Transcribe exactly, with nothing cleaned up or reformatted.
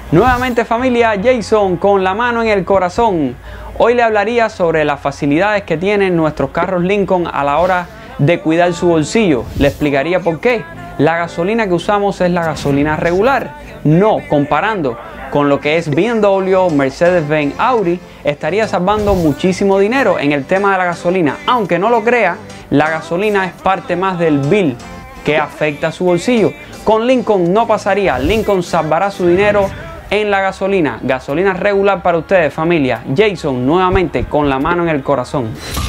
Nuevamente familia, Jason con la mano en el corazón. Hoy le hablaría sobre las facilidades que tienen nuestros carros Lincoln a la hora de cuidar su bolsillo. Le explicaría por qué. La gasolina que usamos es la gasolina regular. No, comparando con lo que es B M W, Mercedes-Benz, Audi, estaría salvando muchísimo dinero en el tema de la gasolina. Aunque no lo crea, la gasolina es parte más del bill que afecta a su bolsillo. Con Lincoln no pasaría. Lincoln salvará su dinero en la gasolina. Gasolina regular para ustedes familia. Jason nuevamente con la mano en el corazón.